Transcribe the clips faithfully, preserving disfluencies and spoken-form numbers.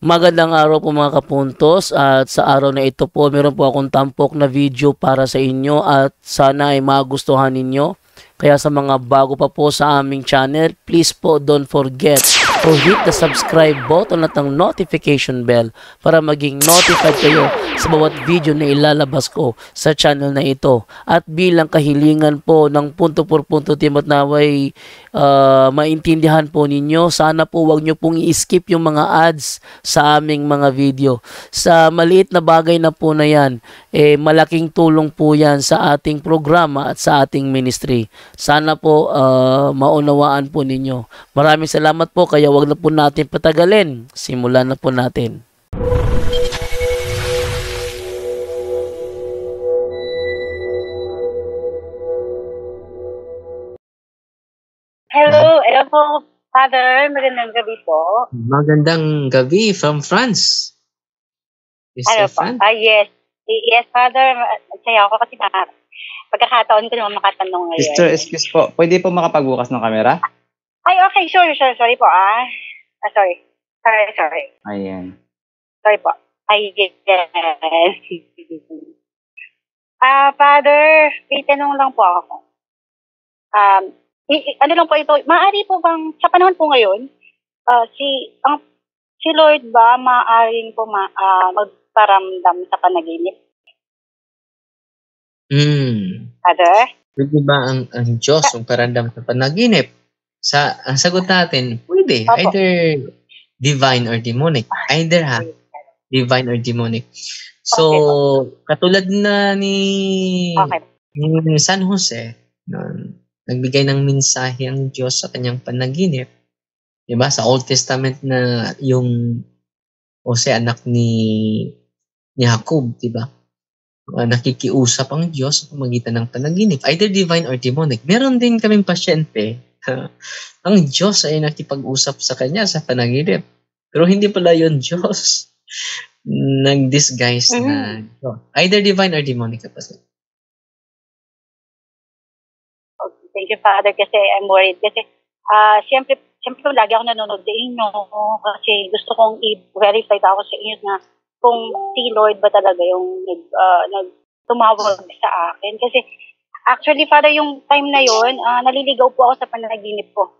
Magandang araw po mga kapuntos, at sa araw na ito po meron po akong tampok na video para sa inyo at sana ay magustuhan ninyo. Kaya sa mga bago pa po sa aming channel, please po don't forget to hit the subscribe button at ang notification bell para maging notified kayo sa bawat video na ilalabas ko sa channel na ito. At bilang kahilingan po ng punto por punto team at naway uh, maintindihan po ninyo, sana po wag nyo pong i-skip yung mga ads sa aming mga video. Sa maliit na bagay na po na yan, eh, malaking tulong po yan sa ating programa at sa ating ministry. Sana po uh, maunawaan po ninyo. Maraming salamat po, kaya wag na po natin patagalin. Simulan na po natin. Hello, hello po, Father. Magandang gabi po. Magandang gabi from France. Ano po? Ah, yes. Yes, Father. Masaya ako kasi na pagkakataon ko naman makatanong ngayon. Sister, excuse po. Pwede po makapagbukas ng camera? Ay, okay. Sure, sure. Sorry po, ah. ah sorry. Sorry, sorry. Ayan. Sorry po. Ay, yes. Ah, Father, may tanong lang po ako. Um, I, I, ano lang po ito, maaari po bang, sa panahon po ngayon, uh, si ang si Lord ba maaaring po ma, uh, magparamdam sa panaginip? Hmm. Father? Pwede ba ang, ang Diyos ang paramdam sa panaginip? Sa, ang sagot natin, pwede. Opo. Either divine or demonic. Either ha. Divine or demonic. So, okay, katulad na ni, okay. ni San Jose, no, nagbigay ng mensahe ang Diyos sa kanyang panaginip. Diba? Sa Old Testament na yung Jose, anak ni, ni Jacob, diba? Uh, nakikiusap ang Diyos sa pamagitan ng panaginip. Either divine or demonic. Meron din kaming pasyente. Ang Diyos ay nakipag-usap sa kanya sa panaginip. Pero hindi pala yun Diyos. Nag-disguise mm-hmm. na Diyos. Either divine or demonic kapatid. Thank you, Father, kasi I'm worried. Kasi, uh, siyempre, siyempre, lagi ako nanonood sa inyo kasi gusto kong i-verify ako sa inyo na kung si Lord ba talaga yung nag, uh, nag tumawag sa akin. Kasi, actually, Father, yung time na yon, uh, naliligaw po ako sa panaginip ko.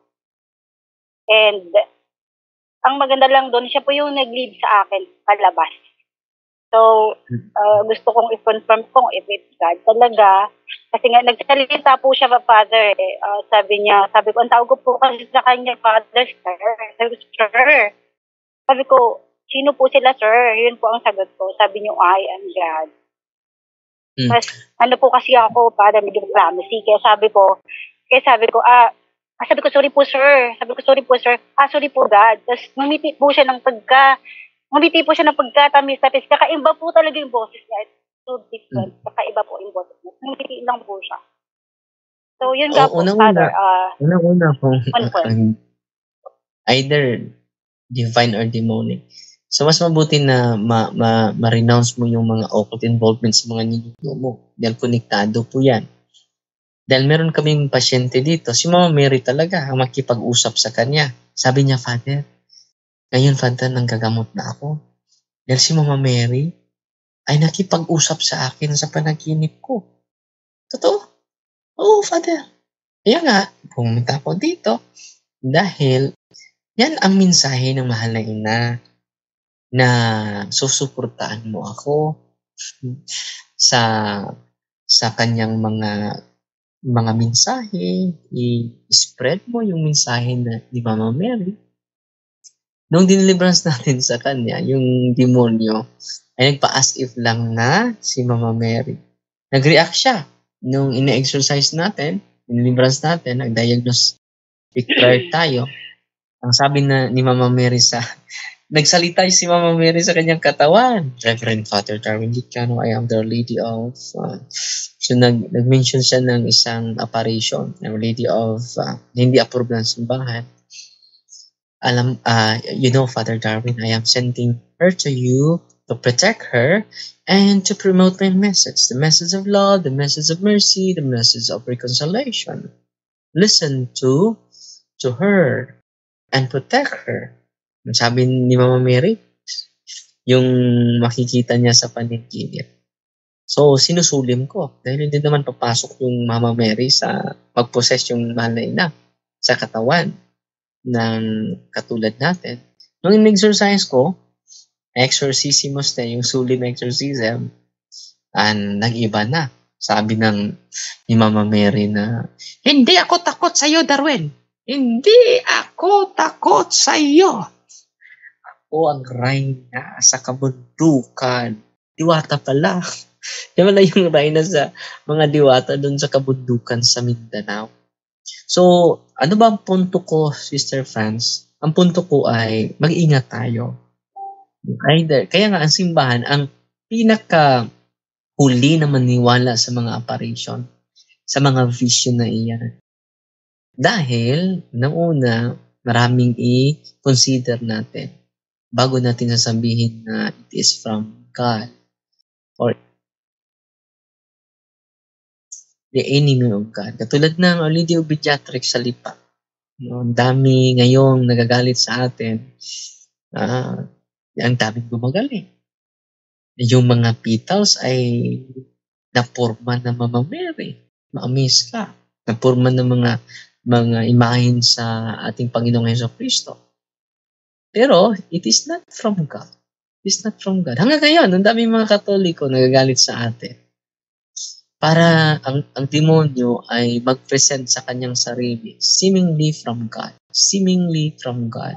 And, ang maganda lang doon, siya po yung nag-lead sa akin palabas. So, uh, gusto kong i-confirm kung if it's God talaga. Kasi nga, nagsalita po siya, Father. Eh. Uh, sabi niya, sabi ko, ang tawag ko po kasi sa kanya, Father, sir. Sabi ko, sir. Sabi ko, sino po sila, sir? Yun po ang sagot ko. Sabi niyo, I am God. Mm. Tapos, ano po kasi ako, Father, medyo promising. Kaya sabi ko, kaya sabi ko, ah, sabi ko, sorry po, sir. Sabi ko, sorry po, sir. Ah, sorry po, God. Tapos, ngumiti po siya ng pagka, ngumiti po siya ng pagkatamis-tamis. Kakaiba po talaga yung boses niya. It's so different. Kakaiba po yung boses niya. Ngumiti lang po siya. So, yun nga oh, po, Father. Uh, Unang-una po, uh, either divine or demonic. So, mas mabuti na ma, ma, ma-renounce mo yung mga occult involvements sa mga ninyo mo. Dahil konektado po yan. Dahil meron kaming pasyente dito, si Mama Mary talaga ang makipag-usap sa kanya. Sabi niya, Father, ngayon, Father, nanggagamot na ako. Dahil si Mama Mary ay nakipag-usap sa akin sa panaginip ko. Totoo? Oo, Father. Kaya nga, pumunta ako dito. Dahil, yan ang mensahe ng mahal na ina na susuportahan mo ako sa sa kanyang mga mga mensahe. I-spread mo yung mensahe na ni Mama Mary. Nung dinilibrance natin sa kanya, yung demonyo ay nagpa-as if lang na si Mama Mary. Nag-react siya. Nung ina-exercise natin, dinilibrance natin, nag-diagnose prayer tayo. Ang sabi na ni Mama Mary sa, nagsalita si Mama Mary sa kanyang katawan. Reverend Father Darwin Licano, I am the Lady of, uh, so nag, nag-mention siya ng isang apparition, ng Lady of, uh, hindi approved ng simbahan. Alam, uh, you know, Father Darwin, I am sending her to you to protect her and to promote my message, the message of love, the message of mercy, the message of reconciliation. Listen to to her and protect her. Sabi ni Mama Mary, yung makikita niya sa panaginip. So, sinusulim ko dahil hindi naman papasok yung Mama Mary sa pag-possess yung mahal na ina sa katawan ng katulad natin. Nung in-exercise ko, exorcismus na yung sulim exorcism, and nag-iba na. Sabi ng ni Mama Mary na, hindi ako takot sa iyo, Darwin. Hindi ako takot sa iyo. Ako ang reyna sa kabundukan. Diwata pala. Yan pala yung reyna sa mga diwata doon sa kabundukan sa Mindanao. So, ano ba ang punto ko, Sister Franz? Ang punto ko ay mag-ingat tayo. Either, kaya nga ang simbahan, ang pinaka huli na maniwala sa mga apparition, sa mga vision na iyan. Dahil, nauna, maraming i-consider natin bago natin sasabihin na it is from God or the enemy of God. Katulad ng Lydia Obediatrix sa Lipa. No, ang dami ngayong nagagalit sa atin. Uh, ang daming gumagaling. Yung mga petals ay napurma na Mama Mary. Ma-amaze ka. Napurma ng mga mga imahin sa ating Panginoong Jesucristo. Pero, it is not from God. It is not from God. Hanggang ngayon, ang daming mga Katoliko nagagalit sa atin. Para ang, ang demonyo ay mag-present sa kanyang sarili, seemingly from God. Seemingly from God.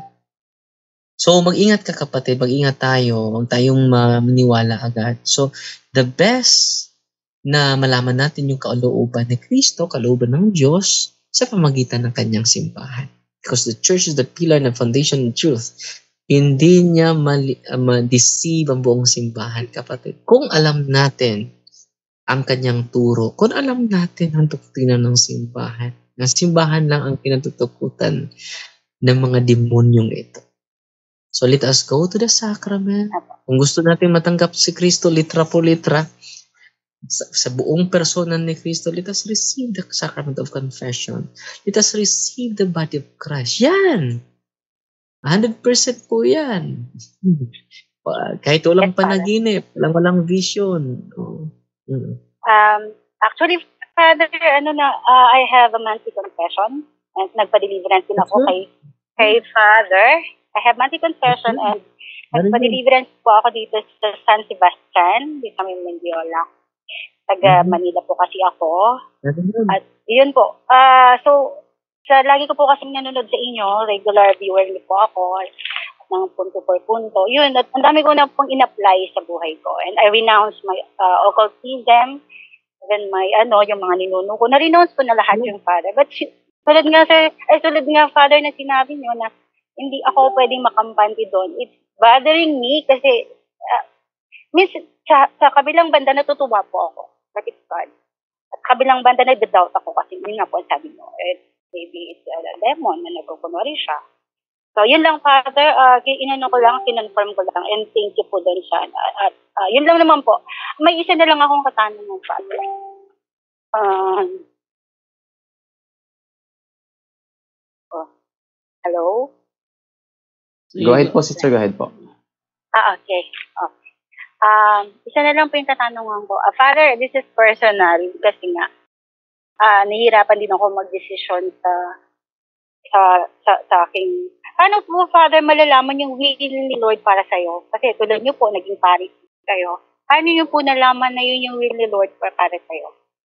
So, mag-ingat ka kapatid, mag-ingat tayo, huwag tayong maniwala agad. So, the best na malaman natin yung kalooban ni Kristo, kalooban ng Diyos, sa pamagitan ng kanyang simbahan. Because the church is the pillar and foundation of truth. Hindi niya mali- uh, ma-deceive ang buong simbahan, kapatid. Kung alam natin ang kanyang turo, kung alam natin ang doktrina ng simbahan, na simbahan lang ang kinatutukutan ng mga demonyong ito. So let us go to the sacrament. Kung gusto natin matanggap si Kristo litra po litra, sa, sa buong persona ni Kristo, let us receive the sacrament of confession. Let us receive the body of Christ. Yan! one hundred percent po yan. Kahit walang panaginip, walang walang vision. Oh. Mm. Um, actually, Father, ano na, uh, I have a monthly confession. And nagpa-deliverance din ako kay, kay Father. I have monthly confession and nagpa-deliverance po ako dito sa San Sebastian, dito kami Mendiola. Taga Manila po kasi ako. At yun po. Uh, so, sa lagi ko po kasi nanonood sa inyo, regular viewer niyo po ako ng punto por punto. Yun, at ang dami ko na pong in-apply sa buhay ko. And I renounce my uh, occultism, even my, ano, yung mga ninuno ko. Na-renounce ko na lahat yung Father. But, tulad nga, sir, ay, tulad nga, Father, na sinabi niyo na hindi ako pwedeng makampante doon. It's bothering me kasi, uh, miss, sa, sa kabilang banda natutuwa po ako. But it's God. At kabilang banda nagda-doubt ako kasi yun nga po sabi mo. It, maybe it's a demon na nagkukunwari siya. So, yun lang, Father. Uh, inano ko lang, kinonfirm ko lang. And thank you po doon sa, at uh, uh, yun lang naman po. May isa na lang akong katanungan, Father. Um, oh, hello? Go ahead po, sister. Go ahead po. Ah, okay. Oh. Um, isa na lang po yung tatanungan ko. Uh, Father, this is personal kasi nga, uh, nahihirapan din ako mag-desisyon sa, sa, sa, sa aking, paano po, Father, malalaman yung will ni Lord para sa'yo? Kasi tulad niyo po, naging pari kayo. Paano niyo po nalaman na yun yung will ni Lord para, para sa'yo?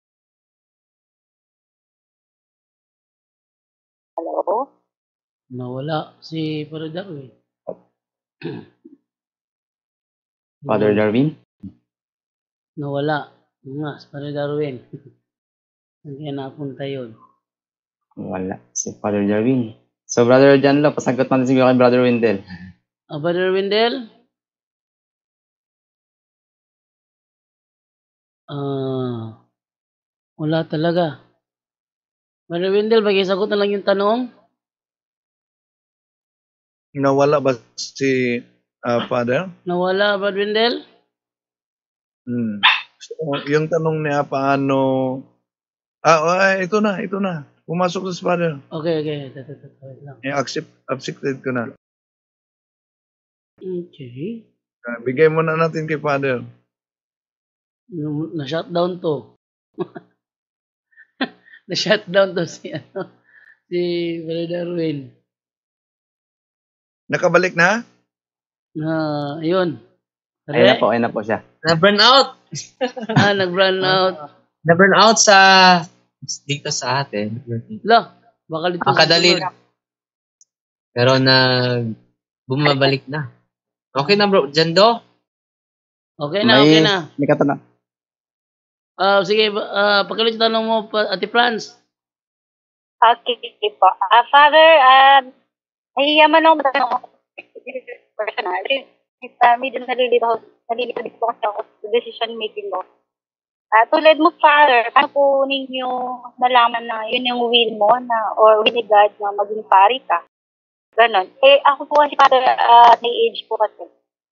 Hello? Nawala si Father Darwin. Father Darwin? Nawala. Nga, si Father Darwin. Saan kaya napunta yun? Wala. Si Father Darwin. So, Brother Janlo, pasagot natin siguro kay Brother Wendell. Ah, Brother Wendell? Ah, wala talaga. Brother Wendell, magisagot na lang yung tanong. Nawala ba si uh, Father? Nawala, Brother Wendell? Hmm. So, yung tanong niya, paano... Ah, ah, ito na, ito na. Pumasok sa Father. Okay, okay. Ito, ito, ito. Wait lang. I-accept, accepted ko na. Okay. Ah, bigay mo na natin kay Father. Yung na-shutdown to. Na-shutdown to si, ano, si Brother Darwin. Nakabalik na? Na, ayun. Ayun na Re, po, ayun na po siya. Na-burn out. ah, nag-run out. Na-burn out sa dito sa atin. La, baka dito Ang kadali. Pero nag bumabalik na. Okay na bro, Jando? Okay na, okay na. May katanong. Ah, sige, uh, pagkalit tanong mo, pa- Ate Franz. Okay po. Ah, Father, uh, nahiyaman ako matanong ako personal. Uh, medyo nalilito, nalilito dito kasi ako sa decision making mo. Ah, tulad mo, Father, paano po ninyo nalaman na yun yung will mo na, or will ni God na maging pari ka? Ganon. Eh, ako po kasi, Father, uh, may age po kasi.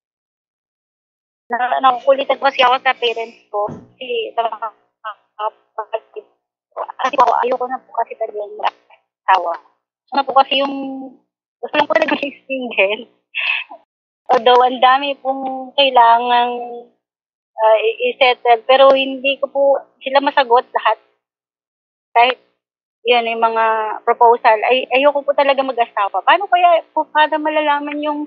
Na, nakukulitan kasi ako sa parents ko. Kasi, talaga, uh, kasi po, ayoko na po kasi talaga yung asawa. Ano po kasi yung, gusto lang po talaga yung single. Although, ang dami pong kailangang uh, i-settle. Pero hindi ko po sila masagot lahat. Kahit yun, yung mga proposal. Ay, ayoko po talaga mag-asawa. Paano kaya po para malalaman yung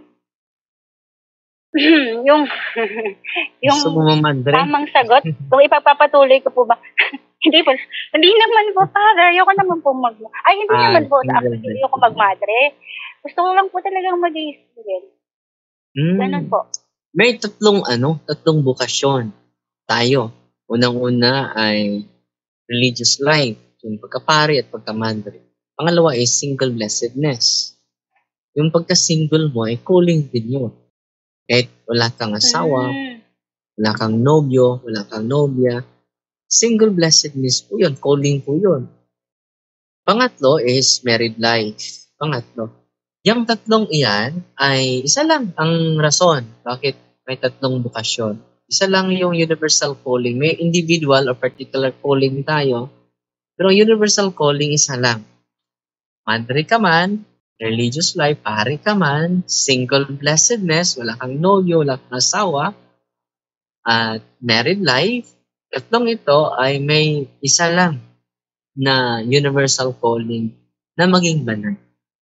yung yung Gusto mo mamandre? tamang sagot? Kung ipagpapatuloy ko po ba? Hindi po. Hindi naman po, para. Ayoko naman po mag... Ay, hindi Ah, naman po. hindi Actually, naman. ayoko mag-madre. Gusto ko lang po talagang mag-i-student. Ganun Hmm. po. May tatlong ano, tatlong bukasyon tayo. Unang-una ay religious life, yung pagkapari at pagkamandre. Pangalawa is single blessedness. Yung pagka-single mo ay calling din yun. Kahit wala kang asawa, Mm. wala kang nobyo, wala kang nobya, single blessedness po yun, calling po yun. Pangatlo is married life. Pangatlo. Yung tatlong iyan ay isa lang ang rason bakit may tatlong bukasyon. Isa lang yung universal calling. May individual or particular calling tayo. Pero universal calling isa lang. Madre ka man, religious life, pare ka man, single blessedness, wala kang nobyo, wala kang asawa, at married life, tatlong ito ay may isa lang na universal calling na maging banal.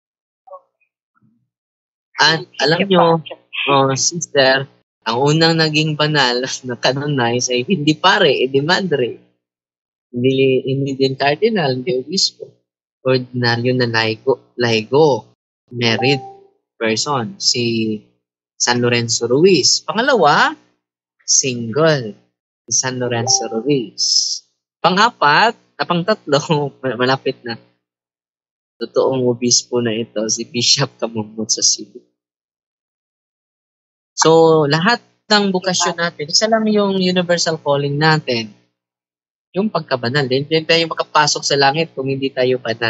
At alam nyo, oh, sister, ang unang naging banal na canonize ay hindi pare, edi madre. Hindi, hindi din cardinal, hindi obispo. Ordinaryo na laigo, laigo, married person, si San Lorenzo Ruiz. Pangalawa, single, si San Lorenzo Ruiz. Pangapat, ah, pangtatlo, malapit na, totoong obispo na ito, si Bishop Camumot sa Cebu. So, lahat ng bukasyon natin, isa lang yung universal calling natin, yung pagkabanal. Hindi tayo makapasok sa langit kung hindi tayo banal.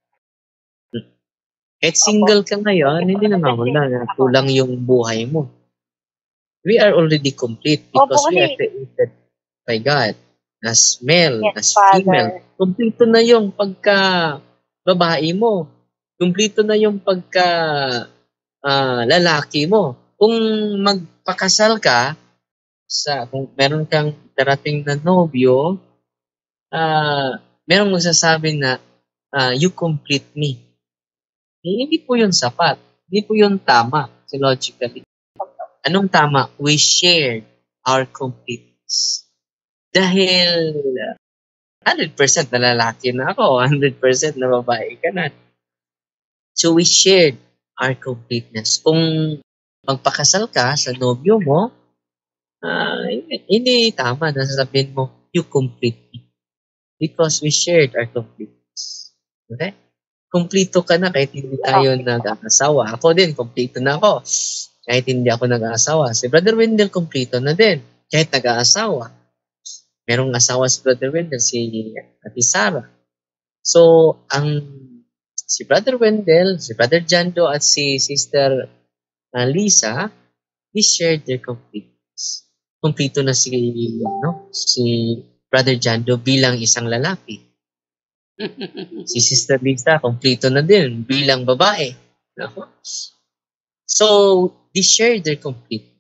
Kahit single ka ngayon, hindi na mawala na kulang yung buhay mo. We are already complete because Opo, we are kasi- created by God as male, Yes, as Father. female. Kompleto na yung pagka babae mo. Kompleto na yung pagka ah, lalaki mo. Kung magpakasal ka, sa kung meron kang darating na nobyo, ah merong magsasabi na ah, you complete me. Eh, hindi po yun sapat. Hindi po yun tama, theologically. Anong tama? We shared our completeness. Dahil uh, one hundred percent na lalaki na ako, one hundred percent na babae ka na. So we shared our completeness. Kung magpakasal ka sa nobyo mo, uh, hindi, hindi tama na sasabihin mo, you complete me. Because we shared our completeness. Okay? Kumplito ka na kahit hindi tayo nag-aasawa. Ako din, kumplito na ako. Kahit hindi ako nag-aasawa. Si Brother Wendell, kumplito na din. Kahit nag-aasawa. Merong asawa si Brother Wendell, si Ate Sarah. So, ang si Brother Wendell, si Brother Jando, at si Sister uh, Lisa, we shared their completeness. Kumplito na si, no, si Brother Jando bilang isang lalaki. Si Sister Lisa, kompleto na din bilang babae. No? So, they share their completeness.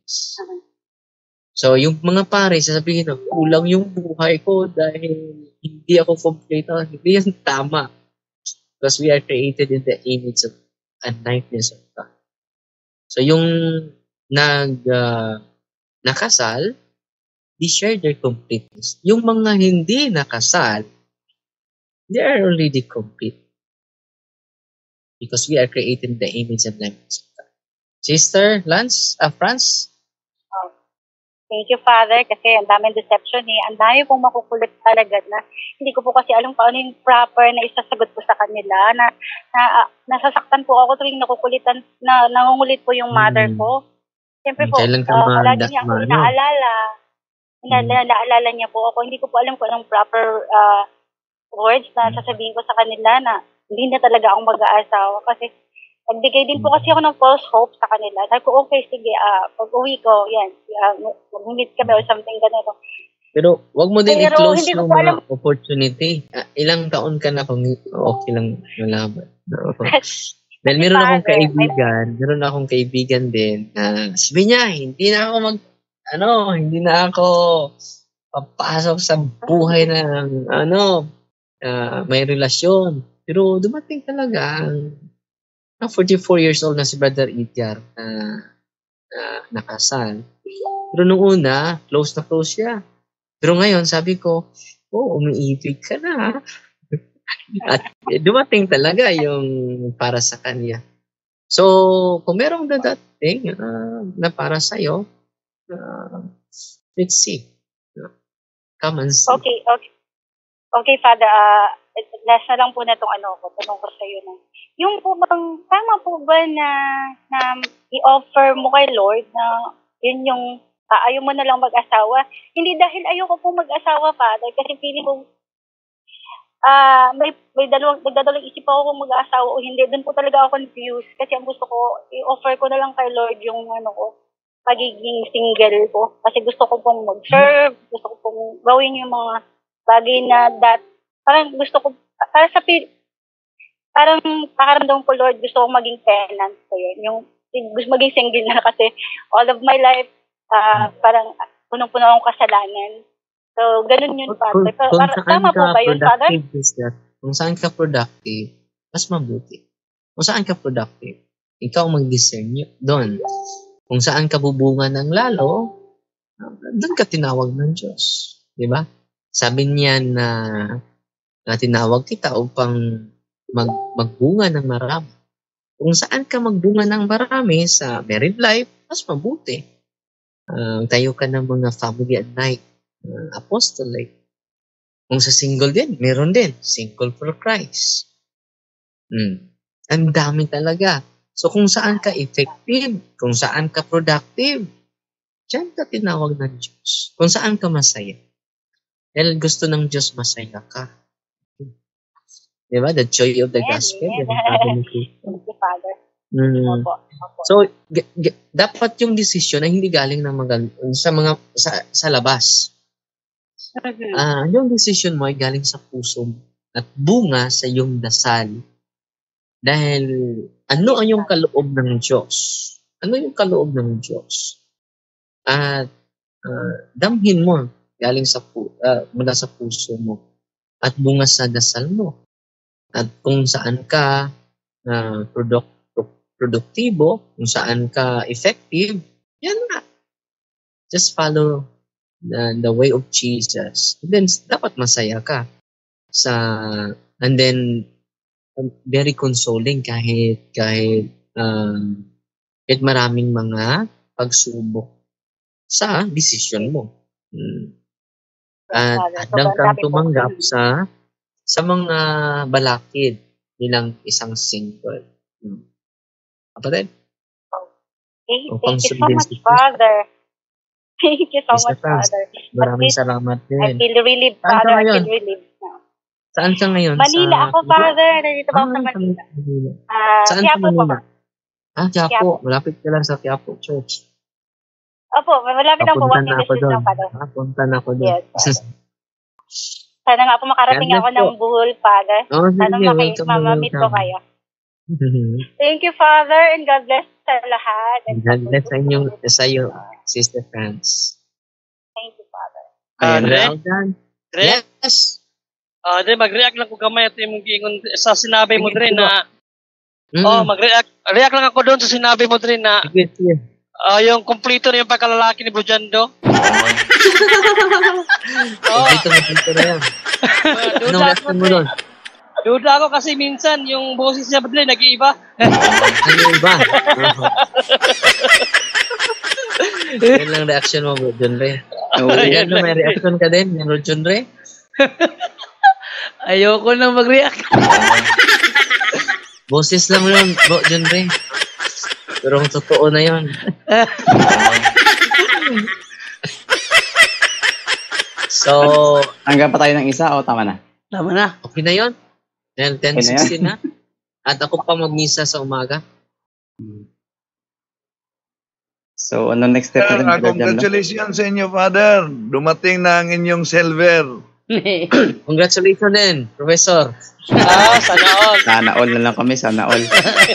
delays. So, yung mga pare, sasabihin na, kulang yung buhay ko dahil hindi ako complete. Hindi yan tama. Because we are created in the image of and likeness of God. So, yung nag, uh, nakasal, they share their completeness. Yung mga hindi nakasal, they are already complete. Because we are created in the image and likeness of God. Sister Lance, uh, France? Thank you, Father, kasi ang daming deception eh. Ang dami pong makukulit talaga na hindi ko po kasi alam paano yung proper na isasagot ko sa kanila. Na, na uh, nasasaktan po ako tuwing nakukulitan, na nangungulit po yung mother Hmm. ko. Siyempre po, Kailan ka uh, ma- palagi niya ako ma- ano? inaalala. Hmm. Inaalala niya po ako. Hindi ko po alam kung anong proper uh, words na sasabihin ko sa kanila na hindi na talaga akong mag-aasawa. Kasi nagbigay din po kasi ako ng false hope sa kanila. Sabi ko, okay, sige, uh, pag uwi ko, yan, uh, mag-meet kami or something ganito. Pero wag mo din Pero i-close hindi ko yung po mga alam. opportunity. Ah, ilang taon ka na kung okay lang malaman. No. Dahil meron akong Father, kaibigan, meron akong kaibigan din na sabi niya, hindi na ako mag, ano, hindi na ako papasok sa buhay ng, ano, ah, may relasyon. Pero dumating talaga ang na forty-four years old na si Brother Edgar na, na nakasal. Pero nung una, close na close siya. Pero ngayon, sabi ko, oh, umiibig ka na. At eh, dumating talaga yung para sa kanya. So, kung merong dadating uh, na para sa'yo, uh, let's see. Come and see. Okay, okay. Okay, Father, uh, last na lang po na itong ano ko, tanong ko sa'yo na. Yung po bang, tama po ba na, na i-offer mo kay Lord na yun yung uh, ayaw mo na lang mag-asawa? Hindi dahil ayoko po mag-asawa, Father, kasi feeling ko, ah, may, may dalawang, nagdadalawang isip ako kung mag-asawa o hindi. Doon po talaga ako confused kasi ang gusto ko, i-offer ko na lang kay Lord yung ano ko, pagiging single ko. Kasi gusto ko pong mag-serve, gusto ko pong gawin yung mga bagay na that, parang gusto ko, para sa pil, parang pakaramdam ko, Lord, gusto ko maging tenant ko yun. Yung, gusto maging single na kasi all of my life, uh, parang punong-puno akong kasalanan. So, ganun yun, Father. Kung, kung saan Tama po ka ba yun, Father? productive, sister, kung saan ka productive, mas mabuti. Kung saan ka productive, ikaw mag-discern yun, doon. Kung saan ka bubunga ng lalo, doon ka tinawag ng Diyos. Di ba? Sabi niya na, na tinawag kita upang mag, magbunga ng marami. Kung saan ka magbunga ng marami sa married life, mas mabuti. Uh, tayo ka ng mga family at night, uh, apostolate. Kung sa single din, meron din. Single for Christ. Hmm. Ang dami talaga. So kung saan ka effective, kung saan ka productive, diyan ka tinawag ng Diyos. Kung saan ka masaya. Dahil gusto ng Diyos masaya ka. Diba? The joy of the Amen, gospel. amen. Diba? Thank you, Father. Mm. Opo, opo. So, g- g- dapat yung desisyon ay hindi galing ng magal- sa mga sa, sa labas. Mhm. Ah, yung decision mo ay galing sa puso mo at bunga sa iyong dasal. Dahil ano ang yung kaloob ng Diyos? Ano yung kaloob ng Diyos? At ah, damhin mo galing sa pu- ah, mula sa puso mo at bunga sa dasal mo. At kung saan ka uh, product, produktibo, kung saan ka effective, yan na. Just follow the, the way of Jesus. And then, dapat masaya ka. Sa, and then, um, very consoling kahit, kahit, um, kahit maraming mga pagsubok sa decision mo. Hmm. At handang kang tumanggap sa sa mga balakid nilang isang single. Hmm. Kapatid? Okay, O, thank you so pangsundin much, si Kristo. Father. Thank you so Isa much, pa. Father. Maraming At salamat least, I din. feel relieved, Saan ka Father. I ngayon? feel relieved. Saan ka ngayon? Manila sa... ako, Father. Nandito ba ako sa Ah, Manila? Manila. Ah, Saan sa Quiapo po Manila? ba? Ah, Quiapo. Quiapo. Malapit ka lang sa Quiapo Church. Opo, malapit lang po. Papunta One na ako minute doon. lang, Father. Papunta na ako doon. Yes, Father. Sana nga po makarating God bless ako ng po. Bohol, Father. Oh, Sana sige, maki- welcome na mamamit ko welcome. kayo. Thank you, Father, and God bless sa lahat. And God bless sa inyo, sa iyo, Sister France. Thank you, Father. Ayun. Dre? Aldan? Dre? Yes. Ah, Dre, mag-react lang ko gamay at imong giingon sa sinabi mo, Dre, na Mm. oh, mag-react react lang ako doon sa sinabi mo, Dre, na Sige, sige. ah, yung kompleto na yung pagkalalaki ni Brujando. Oh, Dito na dito na yan. uh, Anong duda ako, reaction mo Dre. doon? Duda ako kasi minsan yung boses niya, Dre, nag-iiba. Ano ba? Yan lang reaction mo, bro, John Ray. Oo. Yan na, may reaction ka din, bro, John Ray. Ayoko nang mag-react. Boses lang yun, bro, John Ray. Pero ang totoo na yun. So, Hanggang pa tayo ng isa o tama na? Tama na. okay na yun. ten, ten, Okay na yan. sixteen na. At ako pa magmisa sa umaga. So, ano next step Sir, natin, ah, Brother Jan Lo? congratulations sa inyo, Father. Dumating na ang inyong silver. Congratulations din, Professor. Ah, sana all. Sana all na lang kami, sana all.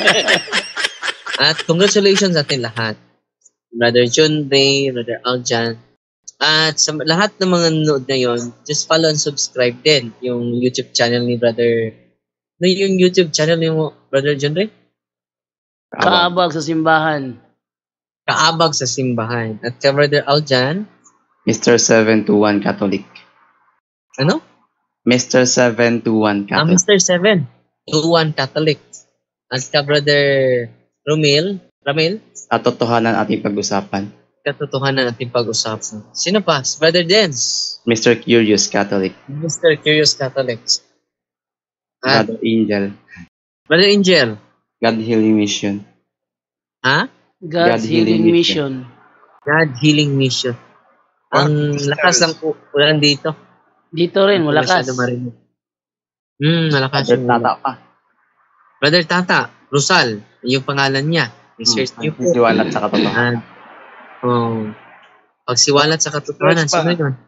At congratulations sa atin lahat. Brother John Ray, Brother Aljan. At sa lahat ng mga nanood ngayon, just follow and subscribe din yung YouTube channel ni Brother... Ano yung YouTube channel ni mo, Brother John Ray? Kaabag sa simbahan. Kaabag sa simbahan. At ka Brother Aljan, Mister seven two one Catholic. ano? Mister seven two one Ah, Catholic. Mister Seven. Tuwan Catholic. At ka Brother Romil, Ramil, Katotohanan ating pag-usapan. katotohanan natin pag-usapan. Sino pa? Si Brother Dens. Mister Curious Catholic. Mister Curious Catholic. At Brother Angel. Brother Angel. God Healing Mission. Ha? God's God Healing Healing Mission. God Healing Mission. Ang Ah, lakas ng ulan dito. Dito rin, Hindi malakas. masyado marinig. Hmm, malakas Brother yung Tata ulan. pa. Brother Tata, Rosal, yung pangalan niya. I-search niyo po. Siwalat sa katotohanan. Ah, Oh. Pagsiwalat sa katotohanan, Search pa. sino yun?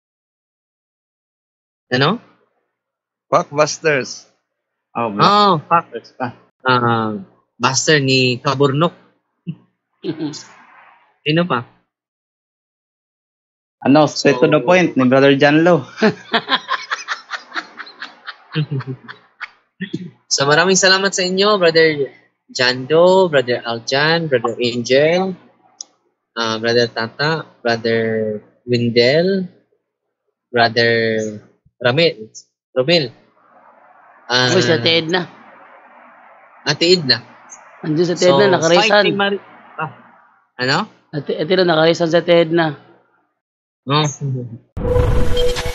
Ano? Fuckbusters. Oh, Black Oh, fuck. Search pa. Ah, Buster ni Kaburnok. Sino pa? Ano, straight to the So- point ni Brother Jan Lo. So maraming salamat sa inyo, Brother Jando, Brother Aljan, Brother Angel, ah, Brother Tata, Brother Windel, Brother Ramil, Romil. Ah, Uy, sa Ted na. Ate Idna. Andun sa Ted na, nakarisan. fighting Mari- ah, ano? Ate, ate na, nakarisan sa Ted na. Oh.